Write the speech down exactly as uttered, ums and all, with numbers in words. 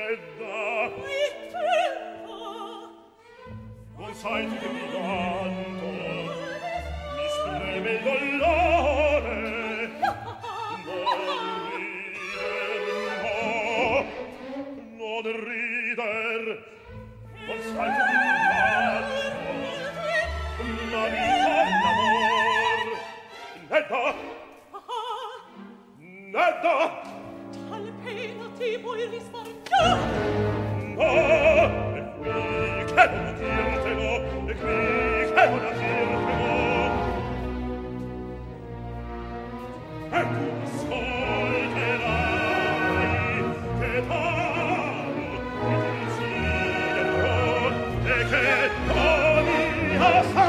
Nedda, non sai tu che mi canto, mi spreme il dolore, non rider, no, non rider, non sai tu che mi canto, ma mi fa l'amor. Nedda, Nedda, tal pena ti vuoi risparmiare? no, è qui che voglio dirtelo, è qui che voglio dirtelo. E tu ascolterai che t'amo, che ti insiderò e che non mi assai.